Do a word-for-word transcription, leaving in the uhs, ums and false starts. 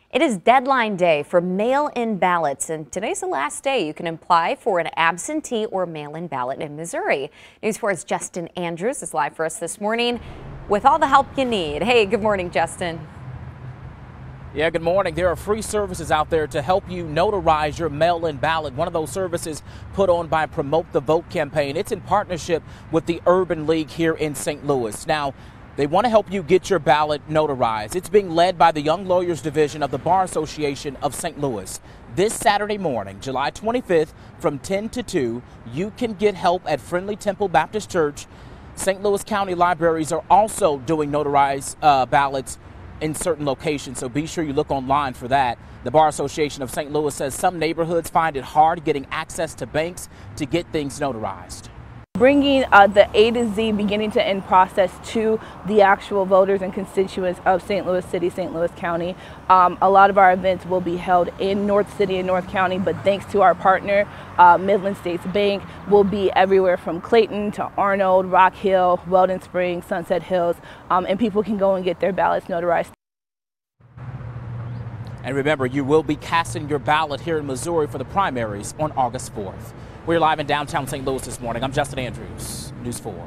It is deadline day for mail-in ballots, and today's the last day you can apply for an absentee or mail-in ballot in Missouri. News four's Justin Andrews is live for us this morning with all the help you need. Hey, good morning, Justin. Yeah, good morning. There are free services out there to help you notarize your mail-in ballot. One of those services put on by Promote the Vote campaign. It's in partnership with the Urban League here in Saint Louis. Now, they want to help you get your ballot notarized. It's being led by the Young Lawyers Division of the Bar Association of Saint Louis. This Saturday morning, July twenty-fifth, from ten to two, you can get help at Friendly Temple Baptist Church. Saint Louis County libraries are also doing notarized uh, ballots in certain locations, so be sure you look online for that. The Bar Association of Saint Louis says some neighborhoods find it hard getting access to banks to get things notarized. Bringing uh, the A to Z beginning to end process to the actual voters and constituents of Saint Louis City, Saint Louis County. Um, a lot of our events will be held in North City and North County, but thanks to our partner, uh, Midland States Bank, will be everywhere from Clayton to Arnold, Rock Hill, Weldon Springs, Sunset Hills, um, and people can go and get their ballots notarized. And remember, you will be casting your ballot here in Missouri for the primaries on August fourth. We're live in downtown Saint Louis this morning. I'm Justin Andrews, News four.